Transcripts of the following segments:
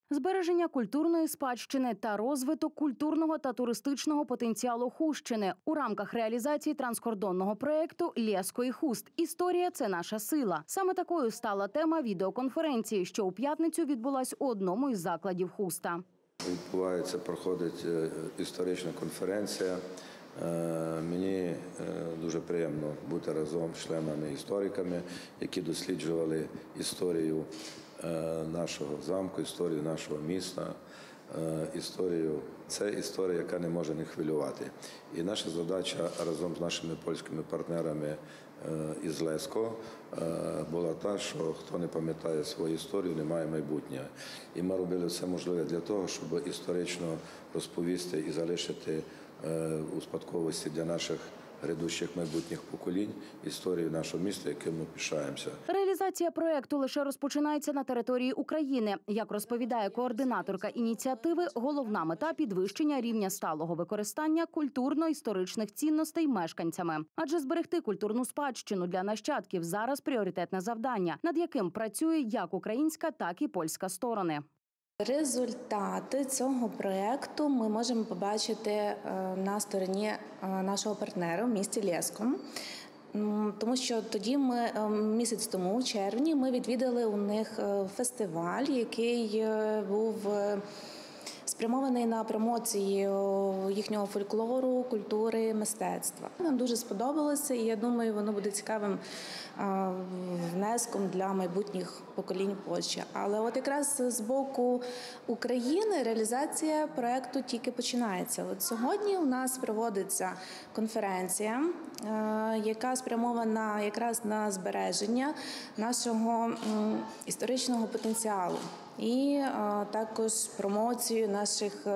Збереження культурної спадщини та розвиток культурного та туристичного потенціалу Хустщини у рамках реалізації транскордонного проєкту «Лєско і Хуст. Історія – це наша сила». Саме такою стала тема відеоконференції, що у п'ятницю відбулась у одному із закладів Хуста. Проходить історична конференція. Мені дуже приємно бути разом з членами-істориками, які досліджували історію нашого замку, історію нашого міста, це історія, яка не може не хвилювати. І наша задача разом з нашими польськими партнерами із Лєско була та, що хто не пам'ятає свою історію, не має майбутнього. І ми робили все можливе для того, щоб історично розповісти і залишити у спадковості для наших грядущих майбутніх поколінь історію нашого міста, яким ми пишаємося. Реалізація проєкту лише розпочинається на території України. Як розповідає координаторка ініціативи, головна мета – підвищення рівня сталого використання культурно-історичних цінностей мешканцями. Адже зберегти культурну спадщину для нащадків зараз пріоритетне завдання, над яким працює як українська, так і польська сторони. Результати цього проєкту ми можемо побачити на стороні нашого партнера в місті Лєско. Тому що тоді місяць тому, в червні, ми відвідали у них фестиваль, який був спрямований на промоцію їхнього фольклору, культури, мистецтва. Нам дуже сподобалося, і я думаю, воно буде цікавим внеском для майбутніх поколінь Польщі. Але от якраз з боку України реалізація проєкту тільки починається. От сьогодні у нас проводиться конференція, яка спрямована якраз на збереження нашого історичного потенціалу і також промоцію наших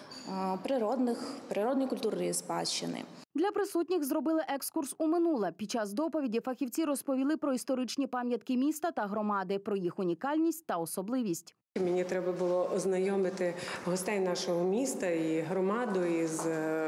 природної культурної спадщини. Для присутніх зробили екскурс у минуле. Під час доповіді фахівці розповіли про історичні пам'ятки міста та громади, про їх унікальність та особливість. Мені треба було ознайомити гостей нашого міста і громаду із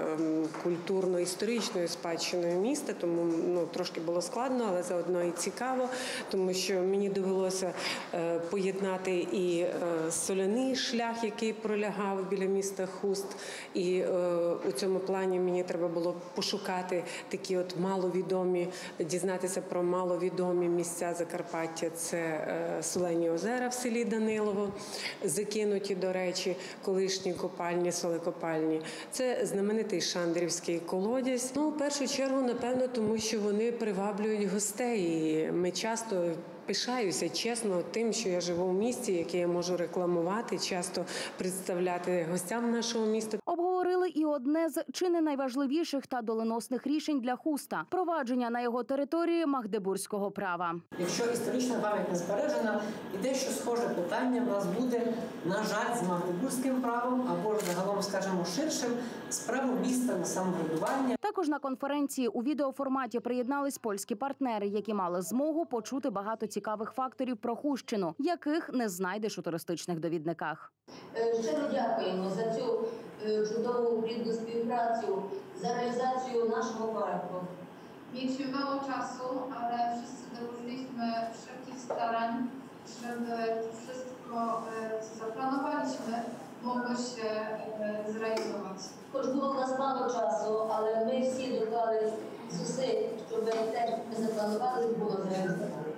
культурно-історичною спадщиною міста, тому трошки було складно, але заодно і цікаво, тому що мені довелося поєднати і соляний шлях, який пролягав біля міста Хуст, і у цьому плані мені треба було пошукати такі от маловідомі, дізнатися про маловідомі місця Закарпаття. Це Солені озера в селі Данилово, закинуті, до речі, колишні копальні, солекопальні. Це знаменитий Шандрівський колодязь. В першу чергу, напевно, тому що вони приваблюють гостей. І ми часто пишаюся, чесно, тим, що я живу в місті, яке я можу рекламувати, часто представляти гостям нашого міста. Обговорили і одне з чи не найважливіших та доленосних рішень для Хуста – провадження на його території магдебурзького права. Якщо історична пам'ять не збережена, і дещо схоже питання в нас буде, на жаль, з магдебурзьким правом, або ж загалом, скажімо, ширшим, з правом міста на самоврядування. Також на конференції у відеоформаті приєднались польські партнери, які мали змогу почути багато цікавих факторів про Хустщину, яких не знайдеш у туристичних довідниках. Щиро дякуємо за цю чудову плідну співпрацю, за реалізацію нашого проекту. Mieliśmy mało czasu, ale wszyscy dołożyliśmy wszelkich starań, żeby to wszystko, co zaplanowaliśmy, mogło się zrealizować. Хоч було в нас мало часу, але ми всі доклали зусиль, щоб те, що ми запланували, було зреалізовано.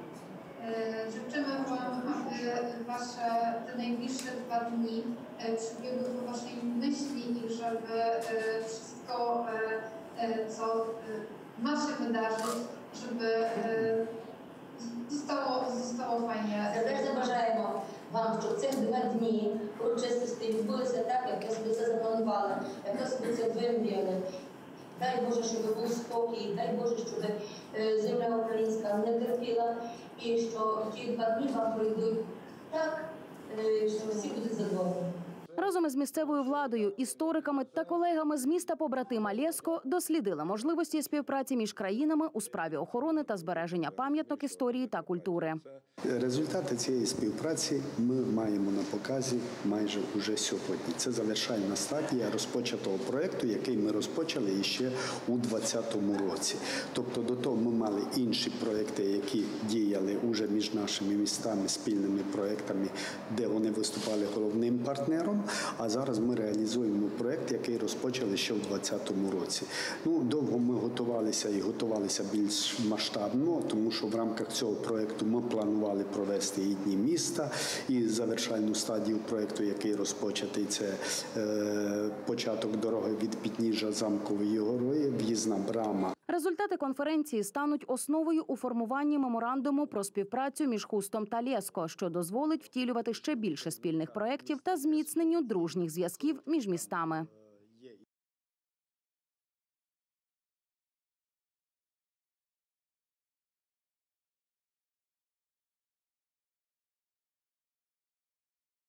Życzymy Wam, aby te najbliższe 2 dni przybiegły do Waszej myśli i żeby wszystko, co ma się wydarzyć, żeby zostało fajnie. Сердечно бажаємо вам, щоб цих 2 дні урочистості відбулися так, як ви собі це запланували, як ви собі це вимріяли. Дай Боже, щоб був спокій, дай Боже, щоб земля українська не терпіла і що ті 2 дні вам пройдуть так, що всі будуть задоволені. Разом із місцевою владою, істориками та колегами з міста-побратима Лєско дослідили можливості співпраці між країнами у справі охорони та збереження пам'яток історії та культури. Результати цієї співпраці ми маємо на показі майже уже сьогодні. Це завершальна стадія розпочатого проєкту, який ми розпочали ще у 2020 році. Тобто до того ми мали інші проєкти, які діяли уже між нашими містами, спільними проєктами, де вони виступали головним партнером, а зараз ми реалізуємо проєкт, який розпочали ще у 2020 році. Довго ми готувалися більш масштабно, тому що в рамках цього проєкту ми планували провести і Дні міста, і завершальну стадію проєкту, який розпочатий, це початок дороги від підніжжя Замкової гори, в'їзна брама. Результати конференції стануть основою у формуванні меморандуму про співпрацю між Хустом та Лєско, що дозволить втілювати ще більше спільних проєктів та зміцненню дружніх зв'язків між містами.